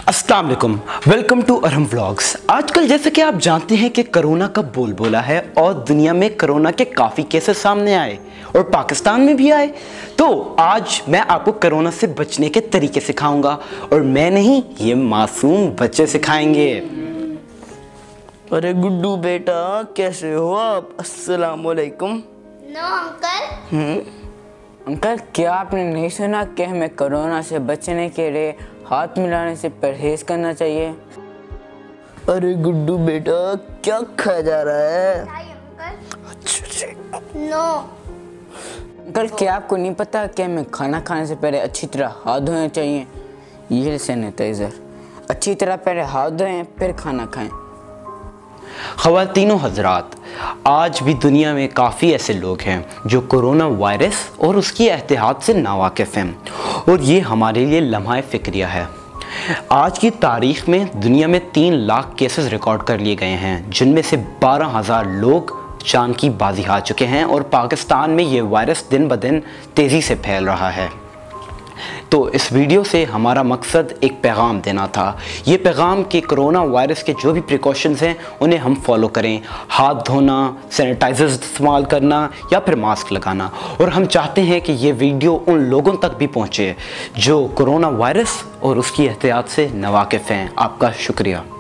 अस्सलाम वालेकुम, welcome to Arham vlogs. आजकल जैसे कि आप जानते हैं कि कोरोना का बोलबाला है और दुनिया में कोरोना के काफ़ी केसेस सामने आए और पाकिस्तान में भी आए। तो आज मैं आपको कोरोना से बचने के तरीके सिखाऊंगा और मैं नहीं, ये मासूम बच्चे सिखाएंगे। अरे गुड्डू बेटा, कैसे हो आप? अस्सलाम वालेकुम। No uncle. अंकल, क्या आपने नहीं सुना कि हमें कोरोना से बचने के लिए हाथ मिलाने से परहेज करना चाहिए? अरे गुड्डू बेटा, क्या खाया जा रहा है? अंकल। नो अंकल, क्या आपको नहीं पता कि हमें खाना खाने से पहले अच्छी तरह हाथ धोने चाहिए? ये सैनिटाइज़र, अच्छी तरह पहले हाथ धोएं फिर खाना खाएं। ख़वातीनो हज़रात, आज भी दुनिया में काफ़ी ऐसे लोग हैं जो कोरोना वायरस और उसकी एहतियात से नावाकिफ़ हैं और ये हमारे लिए लम्हा फ़िक्रिया है। आज की तारीख़ में दुनिया में 3 लाख केसेस रिकॉर्ड कर लिए गए हैं, जिनमें से 12,000 लोग जान की बाजी हार चुके हैं और पाकिस्तान में ये वायरस दिन ब दिन तेज़ी से फैल रहा है। तो इस वीडियो से हमारा मकसद एक पैगाम देना था। ये पैगाम कि कोरोना वायरस के जो भी प्रिकॉशंस हैं उन्हें हम फॉलो करें, हाथ धोना, सैनिटाइज़र इस्तेमाल करना या फिर मास्क लगाना। और हम चाहते हैं कि ये वीडियो उन लोगों तक भी पहुँचे जो कोरोना वायरस और उसकी एहतियात से नावाकिफ़ हैं। आपका शुक्रिया।